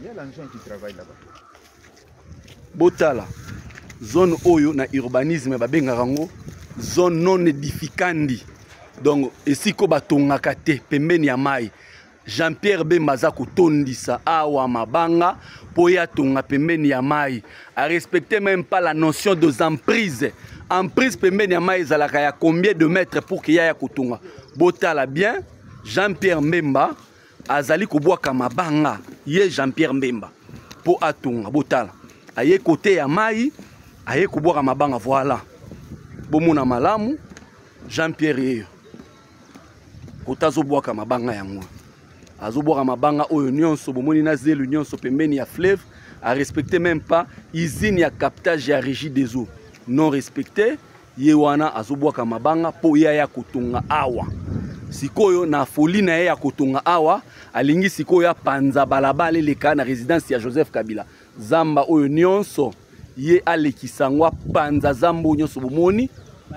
Il y a l'engin qui travaille là-bas. Botala. Zone Oyo na urbanisme babengarango. Zone non édificandi. Donc, ici, ko batongaka te pembeni ya mai. Jean-Pierre Bemba za kotondisa awa mabanga po ya tonga pembeni ya mai. A respecter même pas la notion de emprise. Emprise pembeni ya mai ezalaka ya combien de mètres pour qu'il y ait kotonga. Botala bien, Jean-Pierre Bemba azali kobwaka mabanga. Ye Jean-Pierre Bemba po atonga botala. Aye côté ya mai, aye kobwaka mabanga voilà. Bomona malamu Jean-Pierre yeyo. Kota zobwaka mabanga yango. Azobwaka mabanga oyo nyonso bomoni na zelu nyonso pembeni ya fleuve a respecter même pas usine ya captage ya régie des eaux non respecté ye wana azobwaka mabanga po ya kotonga awa sikoyo na folie na ya kotonga awa alingi sikoyo panza balabala leka na résidence ya Joseph Kabila zamba oyo nyonso ye alekisangwa panza zambo nyonso bomoni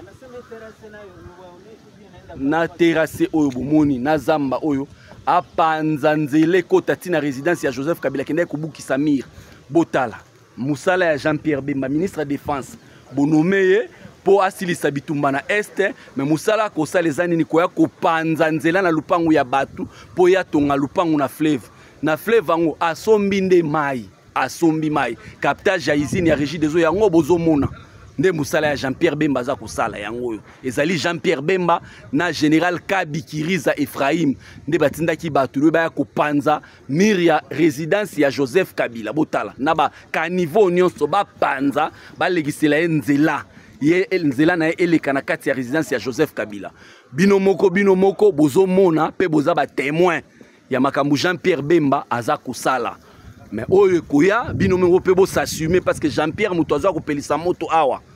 na terrasse oyo bomoni na zamba oyo apanza nzele kota tina résidence ya Joseph Kabila kende kubuki Samir botala musala ya Jean-Pierre Bemba ministre de défense bonomeye po asilisa bitumba na este mais musala ko sala ezani ni koya kopanza nzela na lupangu ya batu po ya tonga lupangu na fleuve ango asombi mai captage ya usine ya régie des eaux yango bozomona nde musala ya Jean-Pierre Bemba za kosala yango yo ezali Jean-Pierre Bemba na général Kabikiriza Ephraim nde batindaki batu ba ya kopanza mur ya résidence ya Joseph Kabila botala na ba caniveau nyonso ba panza ba legisela nzela ye nzela na eleka na kati ya résidence ya Joseph Kabila bino moko bozomona pe boza ba témoin ya makambu Jean-Pierre Bemba aza kosala mais oyo koya bino mengo pe bo s'assumer parce que Jean-Pierre mutoza ko pelisa moto awa